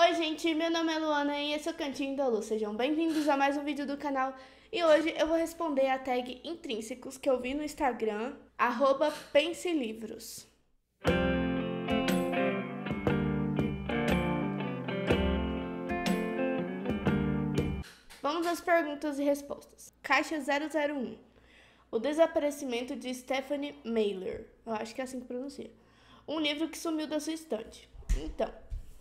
Oi gente, meu nome é Luana e esse é o Cantinho da Lu. Sejam bem-vindos a mais um vídeo do canal. E hoje eu vou responder a tag intrínsecos que eu vi no Instagram, @penselivros. Vamos às perguntas e respostas. Caixa 001. O desaparecimento de Stephanie Meyer. Eu acho que é assim que pronuncia. Um livro que sumiu da sua estante. Então,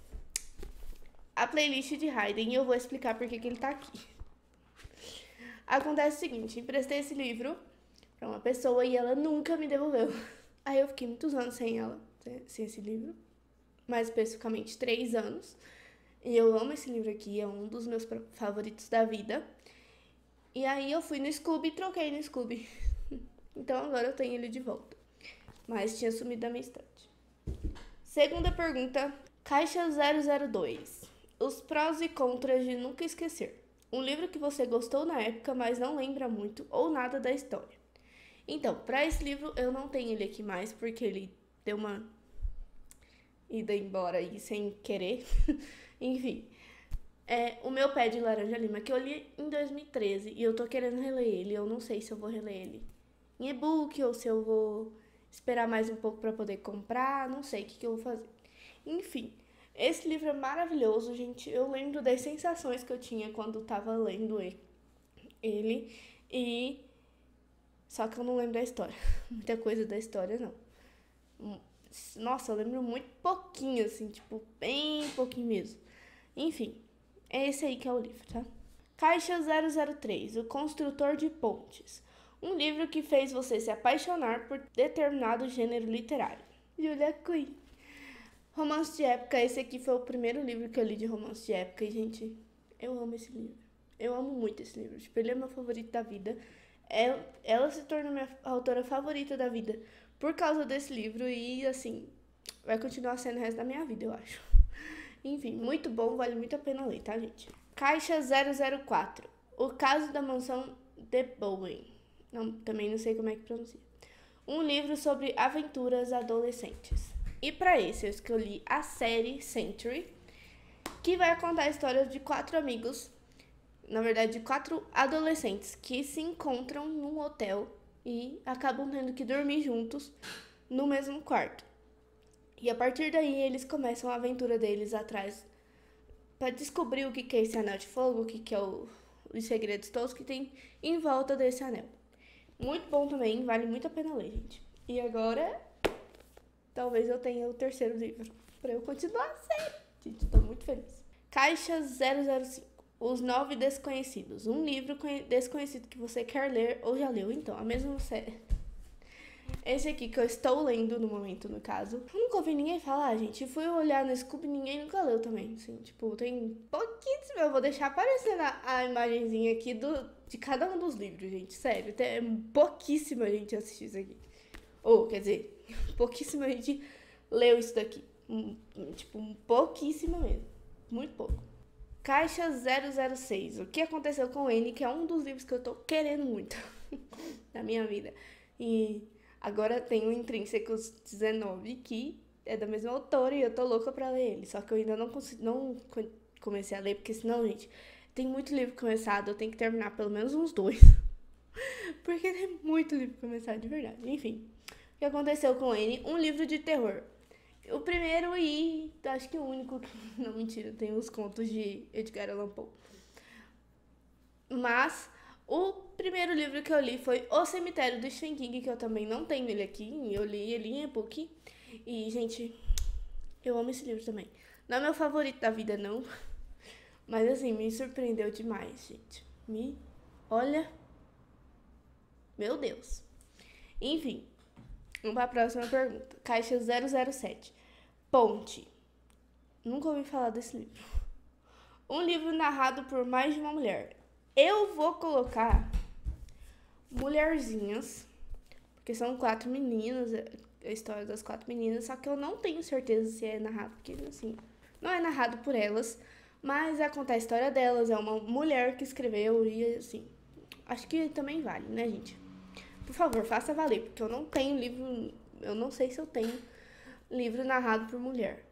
a playlist de Hayden e eu vou explicar por que ele tá aqui. Acontece o seguinte, emprestei esse livro pra uma pessoa e ela nunca me devolveu. Aí eu fiquei muitos anos sem esse livro, mais especificamente 3 anos. E eu amo esse livro aqui, é um dos meus favoritos da vida. E aí eu fui no Scooby e troquei no Scooby. Então agora eu tenho ele de volta. Mas tinha sumido da minha estante. Segunda pergunta, Caixa 002. Os prós e contras de Nunca Esquecer. Um livro que você gostou na época, mas não lembra muito ou nada da história. Então, para esse livro eu não tenho ele aqui mais, porque ele deu uma ida embora aí sem querer. Enfim, o meu Pé de Laranja Lima, que eu li em 2013 e eu tô querendo reler ele. Eu não sei se eu vou reler ele em e-book ou se eu vou esperar mais um pouco para poder comprar, não sei o que eu vou fazer. Enfim, esse livro é maravilhoso, gente. Eu lembro das sensações que eu tinha quando tava lendo ele e só que eu não lembro da história. Muita coisa da história, não. Nossa, eu lembro muito pouquinho, assim, tipo, bem pouquinho mesmo. Enfim, é esse aí que é o livro, tá? Caixa 003, O Construtor de Pontes. Um livro que fez você se apaixonar por determinado gênero literário. Julia Quinn. Romance de época, esse aqui foi o primeiro livro que eu li de romance de época. E, gente, eu amo esse livro. Eu amo muito esse livro. Tipo, ele é meu favorito da vida. Ela se tornou minha autora favorita da vida por causa desse livro. E, assim, vai continuar sendo o resto da minha vida, eu acho. Enfim, muito bom, vale muito a pena ler, tá, gente? Caixa 004. O Caso da Mansão de Bowen. Não, também não sei como é que pronuncia. Um livro sobre aventuras adolescentes. E para esse eu escolhi a série Century, que vai contar a história de 4 amigos, na verdade de 4 adolescentes que se encontram num hotel e acabam tendo que dormir juntos no mesmo quarto. E a partir daí eles começam a aventura deles atrás para descobrir o que é esse anel de fogo, o que é os segredos todos que tem em volta desse anel. Muito bom também, vale muito a pena ler, gente. E agora, talvez eu tenha o terceiro livro para eu continuar a série. Gente, tô muito feliz. Caixa 005. Os 9 Desconhecidos. Um livro desconhecido que você quer ler ou já leu. Então, a mesma série. Esse aqui que eu estou lendo no momento, no caso. Eu nunca ouvi ninguém falar, gente. Fui olhar no Scooby e ninguém nunca leu também. Assim, tipo, tem pouquíssimo. Eu vou deixar aparecendo a imagenzinha aqui de cada um dos livros, gente. Sério, tem pouquíssima gente assistiu isso aqui. Ou, quer dizer, pouquíssima gente leu isso daqui. Tipo, pouquíssima mesmo. Muito pouco. Caixa 006. O que aconteceu com ele, que é um dos livros que eu tô querendo muito na minha vida. E agora tem o Intrínsecos 19, que é da mesma autora e eu tô louca pra ler ele. Só que eu ainda não comecei a ler, porque senão, gente, tem muito livro começado, eu tenho que terminar pelo menos uns 2. Porque tem muito livro começado, de verdade. Enfim, o que aconteceu com ele? Um livro de terror. O primeiro e acho que o único que... Não, mentira, tem os contos de Edgar Allan Poe. Mas o primeiro livro que eu li foi O Cemitério do Stephen King, que eu também não tenho ele aqui. Eu li ele em e-book. E, gente, eu amo esse livro também. Não é meu favorito da vida, não. Mas, assim, me surpreendeu demais, gente. Olha... Meu Deus. Enfim, vamos para a próxima pergunta. Caixa 007. Ponte. Nunca ouvi falar desse livro. Um livro narrado por mais de uma mulher. Eu vou colocar Mulherzinhas, porque são 4 meninas, a história das 4 meninas, só que eu não tenho certeza se é narrado, porque assim, não é narrado por elas, mas conta a história delas, é uma mulher que escreveu e assim, acho que também vale, né, gente? Por favor, faça valer, porque eu não tenho livro, eu não sei se eu tenho livro narrado por mulher.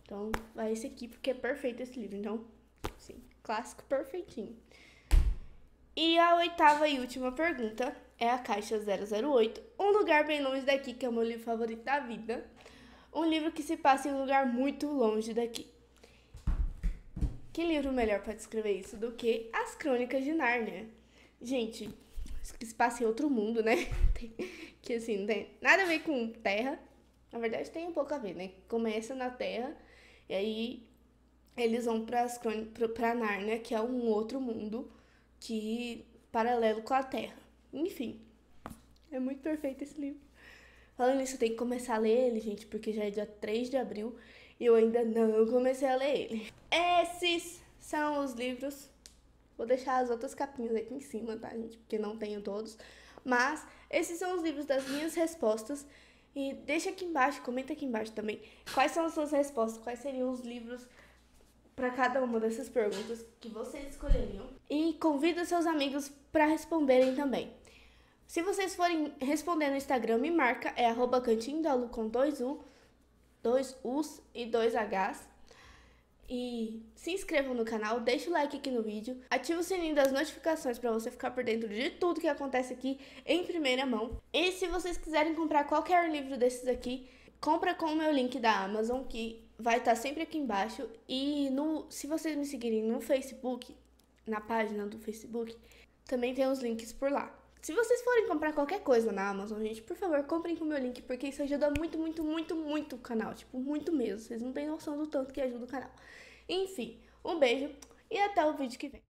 Então, vai esse aqui, porque é perfeito esse livro. Então, sim, clássico perfeitinho. E a 8ª e última pergunta é a Caixa 008, Um Lugar Bem Longe Daqui, que é o meu livro favorito da vida. Um livro que se passa em um lugar muito longe daqui. Que livro melhor para descrever isso do que As Crônicas de Nárnia? Gente, que se passa em outro mundo, né? Que assim, não tem nada a ver com Terra. Na verdade, tem um pouco a ver, né? Começa na Terra e aí eles vão pra Nárnia, que é um outro mundo que paralelo com a Terra. Enfim, é muito perfeito esse livro. Falando nisso, eu tenho que começar a ler ele, gente, porque já é dia 3 de abril e eu ainda não comecei a ler ele. Esses são os livros. Vou deixar as outras capinhas aqui em cima, tá, gente? Porque não tenho todos. Mas esses são os livros das minhas respostas. E deixa aqui embaixo, comenta aqui embaixo também quais são as suas respostas, quais seriam os livros para cada uma dessas perguntas que vocês escolheriam. E convida seus amigos para responderem também. Se vocês forem responder no Instagram, me marca, é @cantinhodalu com 2 U's e 2 H's. E se inscrevam no canal, deixa o like aqui no vídeo, ativa o sininho das notificações para você ficar por dentro de tudo que acontece aqui em primeira mão. E se vocês quiserem comprar qualquer livro desses aqui, compra com o meu link da Amazon, que vai estar sempre aqui embaixo. E se vocês me seguirem no Facebook, na página do Facebook, também tem os links por lá. Se vocês forem comprar qualquer coisa na Amazon, gente, por favor, comprem com o meu link, porque isso ajuda muito, muito, muito, muito o canal. Tipo, muito mesmo. Vocês não têm noção do tanto que ajuda o canal. Enfim, um beijo e até o vídeo que vem.